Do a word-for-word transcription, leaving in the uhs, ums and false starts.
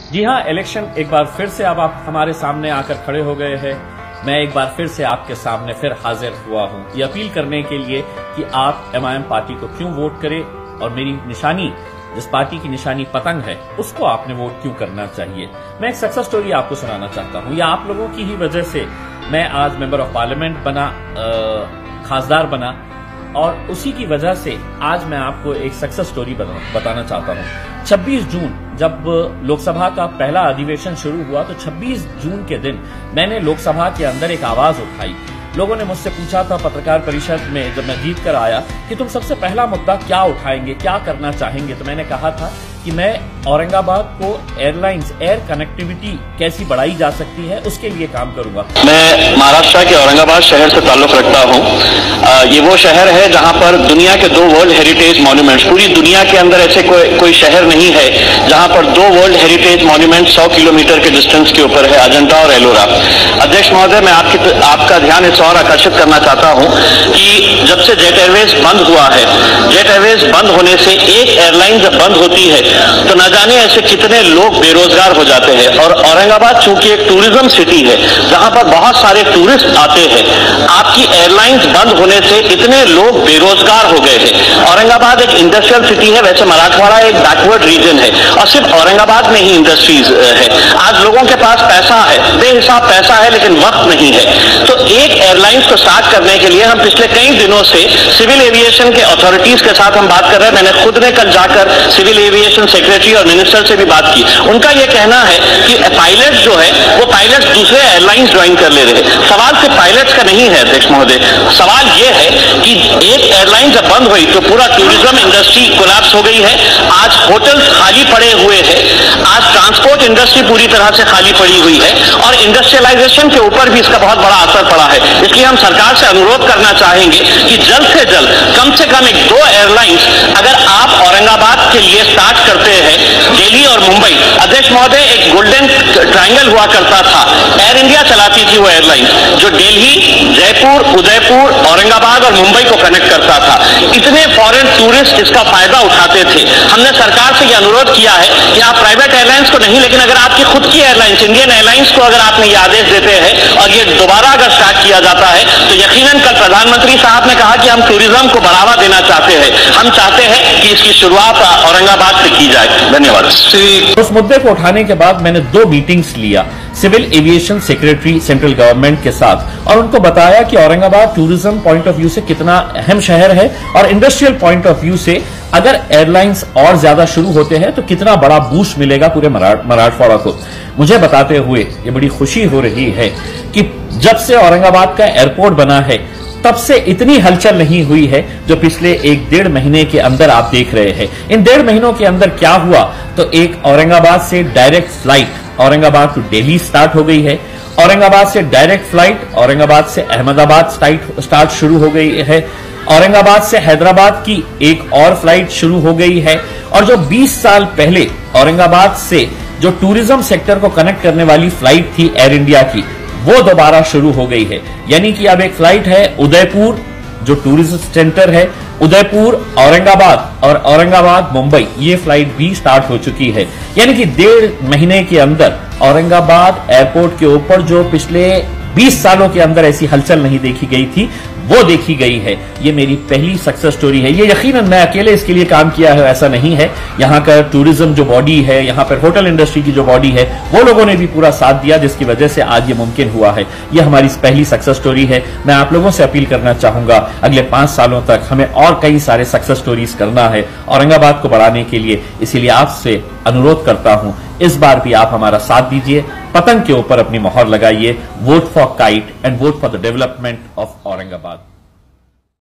जी हां, इलेक्शन एक बार फिर से अब आप हमारे सामने आकर खड़े हो गए हैं। मैं एक बार फिर से आपके सामने फिर हाजिर हुआ हूं ये अपील करने के लिए कि आप एमआईएम पार्टी को क्यों वोट करें और मेरी निशानी, जिस पार्टी की निशानी पतंग है, उसको आपने वोट क्यों करना चाहिए। मैं एक सक्सेस स्टोरी आपको सुनाना चाहता हूं। या आप लोगों की ही वजह से मैं आज मेंबर ऑफ पार्लियामेंट बना, खासदार बना, और उसी की वजह से आज मैं आपको एक सक्सेस स्टोरी बताना चाहता हूं। छब्बीस जून जब लोकसभा का पहला अधिवेशन शुरू हुआ तो छब्बीस जून के दिन मैंने लोकसभा के अंदर एक आवाज उठाई। लोगों ने मुझसे पूछा था पत्रकार परिषद में जब मैं जीत कर आया कि तुम सबसे पहला मुद्दा क्या उठाएंगे, क्या करना चाहेंगे। तो मैंने कहा था कि मैं औरंगाबाद को एयरलाइंस, एयर कनेक्टिविटी कैसी बढ़ाई जा सकती है, उसके लिए काम करूंगा। मैं महाराष्ट्र के औरंगाबाद शहर से ताल्लुक रखता हूं। ये वो शहर है जहां पर दुनिया के दो वर्ल्ड हेरिटेज मॉन्यूमेंट्स, पूरी दुनिया के अंदर ऐसे कोई कोई शहर नहीं है जहां पर दो वर्ल्ड हेरिटेज मॉन्यूमेंट सौ किलोमीटर के डिस्टेंस के ऊपर है, अजंता और एलोरा। अध्यक्ष महोदय, मैं आपकी आपका ध्यान इस और आकर्षित करना चाहता हूं कि जब से जेट एयरवेज बंद हुआ है, जेट एयरवेज बंद होने से एक एयरलाइन जब बंद होती है तो न जाने ऐसे कितने लोग बेरोजगार हो जाते हैं। और औरंगाबाद चूंकि एक टूरिज्म सिटी है जहां पर बहुत सारे टूरिस्ट आते हैं, आपकी एयरलाइंस बंद होने से इतने लोग बेरोजगार हो गए हैं। औरंगाबाद एक इंडस्ट्रियल सिटी है, वैसे मराठवाड़ा एक बैकवर्ड रीजन है और सिर्फ औरंगाबाद में ही इंडस्ट्रीज है। आज लोगों के पास पैसा है, बेहिसाब पैसा है, लेकिन वक्त नहीं है। तो एक एयरलाइंस को स्टार्ट करने के लिए हम पिछले कई दिनों से सिविल एविएशन के अथॉरिटीज के साथ हम बात कर रहे हैं। मैंने खुद ने कल जाकर सिविल एविएशन सेक्रेटरी और मिनिस्टर से भी बात की। उनका यह कहना है कि पायलट जो है वो पायलट्स दूसरे एयरलाइंस ज्वाइन कर ले रहे हैं। सवाल सिर्फ पायलट्स का नहीं है अध्यक्ष महोदय, सवाल यह है कि एक एयरलाइन जब बंद हुई तो पूरा टूरिज्म इंडस्ट्री कोलैप्स हो गई है। आज होटल्स खाली पड़े हुए हैं, आज ट्रांसपोर्ट इंडस्ट्री पूरी तरह से खाली पड़ी हुई है और इंडस्ट्रियलाइजेशन के ऊपर भी इसका बहुत बड़ा असर पड़ा है। इसलिए हम सरकार से अनुरोध करना चाहेंगे कि जल्द से जल्द कम से कम एक दो एयरलाइंस अगर आप औरंगाबाद के लिए स्टार्ट करते हैं, दिल्ली और मुंबई। अध्यक्ष महोदय, एक गोल्डन ट्रायंगल हुआ करता था, एयर इंडिया चलाती थी वो एयरलाइन जो दिल्ली, जयपुर, उदयपुर, औरंगाबाद और मुंबई को कनेक्ट करता था। इतने फॉरेन टूरिस्ट इसका फायदा उठाते थे। हमने सरकार से यह अनुरोध किया है कि आप प्राइवेट एयरलाइंस को नहीं, लेकिन अगर आपकी खुद की एयरलाइंस इंडियन एयरलाइंस को अगर आपने ये आदेश देते हैं और ये दोबारा अगर स्टार्ट किया जाता है तो यकीनन कल प्रधानमंत्री साहब ने कहा कि हम टूरिज्म को बढ़ावा देना चाहते हैं, हम चाहते हैं कि इसकी शुरुआत औरंगाबाद से की जाए। धन्यवाद। उस मुद्दे को उठाने के बाद मैंने दो मीटिंग्स लिया civil aviation secretary central government के साथ और उनको बताया कि Aurangabad tourism point of view से कितना अहम शहर है और इंडस्ट्रियल पॉइंट ऑफ व्यू से अगर एयरलाइंस और ज्यादा शुरू होते हैं तो कितना बड़ा बूस्ट मिलेगा पूरे मराठवाड़ा को। मुझे बताते हुए ये बड़ी खुशी हो रही है कि जब से औरंगाबाद का एयरपोर्ट बना है तब से इतनी हलचल नहीं हुई है जो पिछले एक डेढ़ महीने के अंदर आप देख रहे हैं। इन डेढ़ महीनों के अंदर क्या हुआ तो एक औरंगाबाद से direct flight Aurangabad to Delhi start हो गई है, औरंगाबाद से डायरेक्ट फ्लाइट औरंगाबाद से अहमदाबाद स्टार्ट शुरू हो गई है, औरंगाबाद से हैदराबाद की एक और फ्लाइट शुरू हो गई है और जो बीस साल पहले औरंगाबाद से जो टूरिज्म सेक्टर को कनेक्ट करने वाली फ्लाइट थी एयर इंडिया की, वो दोबारा शुरू हो गई है। यानी कि अब एक फ्लाइट है उदयपुर जो टूरिज्म सेंटर है, उदयपुर औरंगाबाद और औरंगाबाद मुंबई, ये फ्लाइट भी स्टार्ट हो चुकी है। यानी कि डेढ़ महीने के अंदर औरंगाबाद एयरपोर्ट के ऊपर जो पिछले बीस सालों के अंदर ऐसी हलचल नहीं देखी गई थी वो देखी गई है। ये मेरी पहली सक्सेस स्टोरी है। ये यकीनन मैं अकेले इसके लिए काम किया है ऐसा नहीं है, यहाँ का टूरिज्म जो बॉडी है, यहाँ पर होटल इंडस्ट्री की जो बॉडी है, वो लोगों ने भी पूरा साथ दिया जिसकी वजह से आज ये मुमकिन हुआ है। ये हमारी पहली सक्सेस स्टोरी है। मैं आप लोगों से अपील करना चाहूंगा अगले पांच सालों तक हमें और कई सारे सक्सेस स्टोरीज करना है औरंगाबाद को बढ़ाने के लिए। इसीलिए आपसे अनुरोध करता हूं इस बार भी आप हमारा साथ दीजिए, पतंग के ऊपर अपनी मोहर लगाइए, vote for kite and vote for the development of Aurangabad.